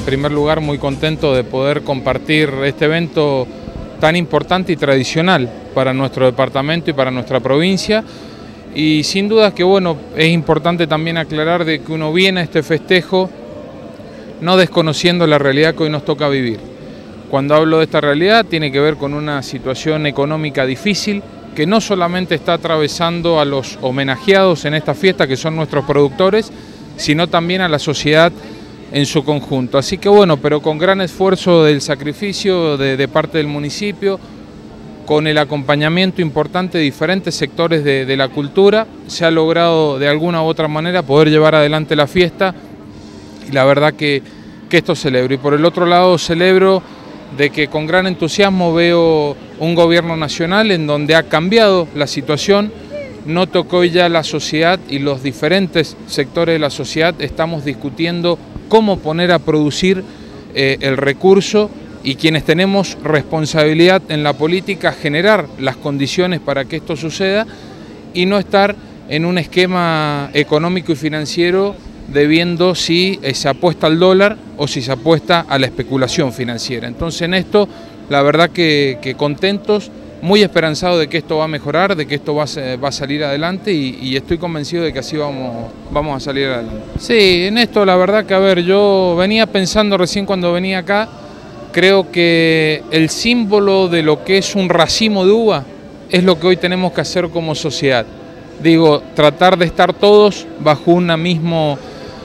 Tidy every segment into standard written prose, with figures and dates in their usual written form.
primer lugar, muy contento de poder compartir este evento tan importante y tradicional para nuestro departamento y para nuestra provincia. Y sin duda que bueno, es importante también aclarar de que uno viene a este festejo no desconociendo la realidad que hoy nos toca vivir. Cuando hablo de esta realidad tiene que ver con una situación económica difícil que no solamente está atravesando a los homenajeados en esta fiesta, que son nuestros productores, sino también a la sociedad en su conjunto. Así que bueno, pero con gran esfuerzo del sacrificio de parte del municipio, con el acompañamiento importante de diferentes sectores de la cultura, se ha logrado de alguna u otra manera poder llevar adelante la fiesta y la verdad que esto celebro. Y por el otro lado celebro de que con gran entusiasmo veo un gobierno nacional en donde ha cambiado la situación. Noto que hoy ya la sociedad y los diferentes sectores de la sociedad estamos discutiendo cómo poner a producir el recurso, y quienes tenemos responsabilidad en la política generar las condiciones para que esto suceda y no estar en un esquema económico y financiero debiendo si se apuesta al dólar o si se apuesta a la especulación financiera. Entonces en esto la verdad que contentos, muy esperanzados de que esto va a mejorar, de que esto va a salir adelante y estoy convencido de que así vamos a salir adelante. Sí, en esto la verdad que a ver, yo venía pensando recién cuando venía acá, creo que el símbolo de lo que es un racimo de uva es lo que hoy tenemos que hacer como sociedad. Digo, tratar de estar todos bajo un mismo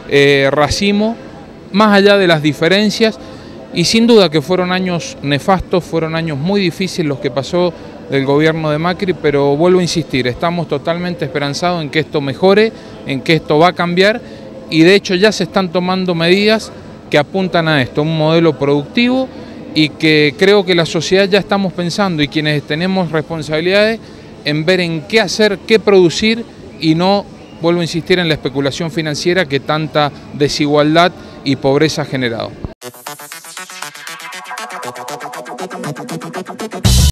racimo, más allá de las diferencias, y sin duda que fueron años nefastos, fueron años muy difíciles los que pasó del gobierno de Macri, pero vuelvo a insistir, estamos totalmente esperanzados en que esto mejore, en que esto va a cambiar, y de hecho ya se están tomando medidas que apuntan a esto, un modelo productivo, y que creo que la sociedad ya estamos pensando, y quienes tenemos responsabilidades, en ver en qué hacer, qué producir, y no, vuelvo a insistir, en la especulación financiera que tanta desigualdad y pobreza ha generado.